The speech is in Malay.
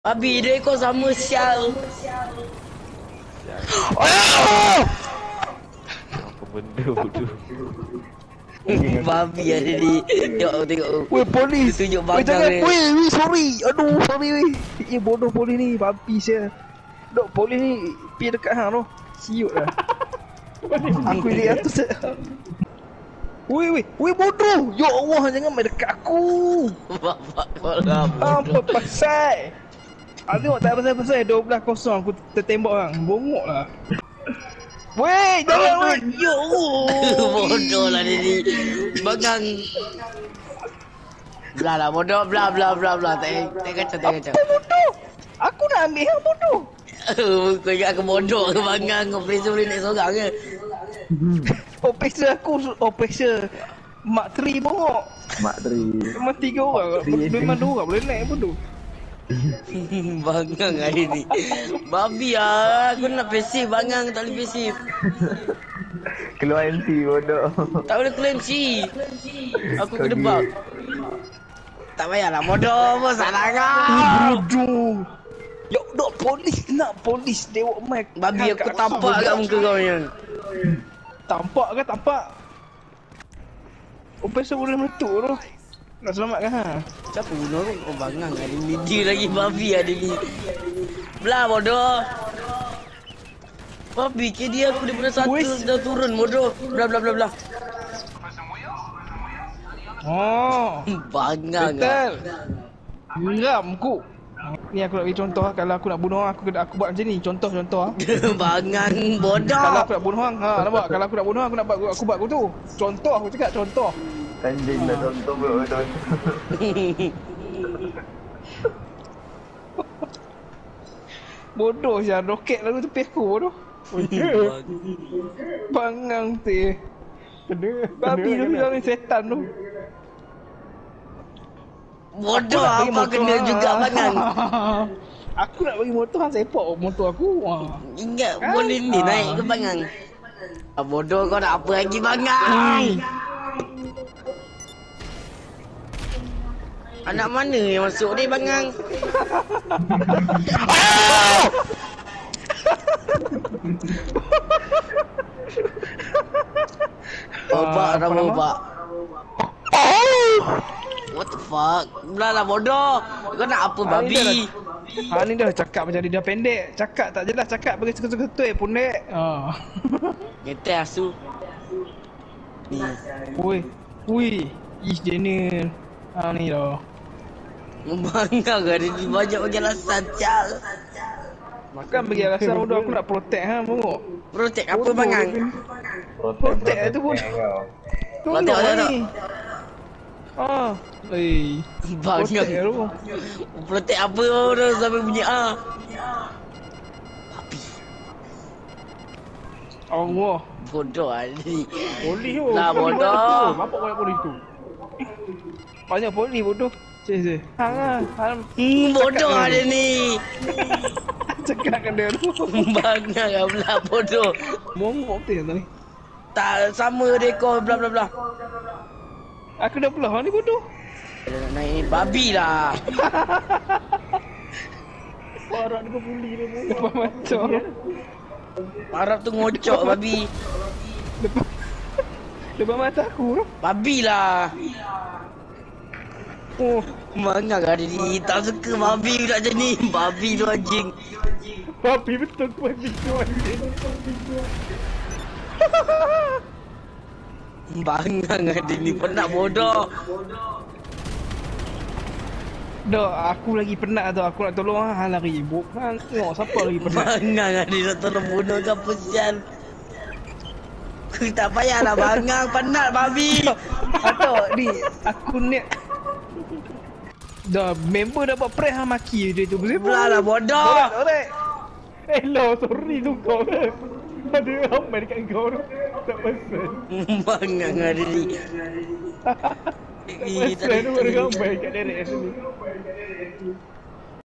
Babi dia kau sama sial. Apa benda bodoh. Babi ada ni. Tengok. Weh, polis. Tunjuk Weh, bagang jangan. dia. Weh, sorry. Aduh, sorry weh. Ya bodoh polis ni, babi saya. Dok, polis ni pergi dekat hang tu. Siut lah. Aku lihat atas. Weh, bodoh. Ya Allah, jangan main dekat aku. Bapak kau lah Apa bodoh. pasal? Aku tengok tak pasal-pasal 12-0 aku tertembak hang. Bongok lah. Weh, jangan weh. Ya Allah. Bodoh lah dia ni. Bagang. Belah lah bodoh. Belah. Tak kacau. Bodoh. Aku nak ambil hang bodoh. Kau ingat aku bodoh ke Bagang? Kau pressure boleh naik seorang ke? Opesa aku, opesa Mak 3 bongok. Mak Tri. Memang 3 orang. Memang 2 orang boleh naik bodoh. Bagang hari ni. Babi lah. Aku nak pasif Bagang. Tak boleh pasif. Keluar NT bodoh. Tak boleh kelenci. Aku kena bug. Tak payahlah bodoh pun salah kau. Bodoh. Ya dok polis nak polis tengok mic. Babi aku tampak kat muka kau ni. Tampak ke tampak? Opesa boleh meletup tu. Nak selamatkan ha. Siapa bunuh tu? Oh Bagang ada ni. Dia lagi babi ada ni. Belah bodoh. Babi ke dia aku daripada satu dah turun bodoh. Belah. Oh. Bagang. Betul. Geram ku. Ni aku nak bagi contoh lah. Kalau aku nak bunuh orang, aku buat macam ni. Contoh lah. Bagang bodoh. Kalau aku nak bunuh orang, nampak? Kalau aku nak bunuh orang, aku buat aku tu. Contoh aku cakap contoh. Anjing dah contoh betul. Bodoh je roket lalu tepi aku bodoh. Bangang teh. Babi tu bilang ni setan tu. Bodoh apa kena juga Bagang. Aku nak bagi motor hang sepak motor aku. Ingat boleh ni naik ke Bagang. Bodoh kau nak apa lagi Bagang. Anak mana yang masuk ni Bagang? Pak. What the fuck? Belah lah bodoh. Kau nak apa babi? Ni dah cakap macam dia dah pendek. Cakap tak jelas, cakap bagi seketul pendek. Ngetek asu. Ni. Ui. Ish Daniel. Ni dah. Membangang ada ni banyak bagi alasan cal. Makan bagi alasan bodoh aku nak protect bongok. Protect apa Bagang? Protect tu pun. Protect. Bagang. Protect apa orang sampai bunyi Babi. Allah. Bodoh ni. Polis tu. Lah bodoh. Bapak banyak polis tu. Banyak polis bodoh. Cik. Hang. Bodoh ada ni. Cakapkan dia tu. Bagang lah belah bodoh. Mongok betul ni. Tak sama dekor belah. Aku dah belah ni bodoh. Dia nak naik ni babi lah. Parah dia buli dia bodoh. Depan mata. Arab tu ngocok babi. Depan mata aku tu. Babi lah. Oh, Mangang ada ni. Tak suka babi budak macam ni. Babi tu anjing. babi betul babi tu anjing. Bangang ada ni. Penat bodoh. Dah, aku lagi penat tu. Aku nak tolong hang lari. Hang tengok siapa lagi penat. Bangang ada nak tolong bunuh ke apa sial. Tak payahlah bangang. Penat babi. Atau ni, aku ni. Dah, member dapat prank hang maki dia tu. Belah lah bodoh. Alright. Hello, sorry tu kau. Ada ramai dekat kau tu. Tak pasal. Bangang ada ni. Tak pasal tu ada ramai dekat derek sini.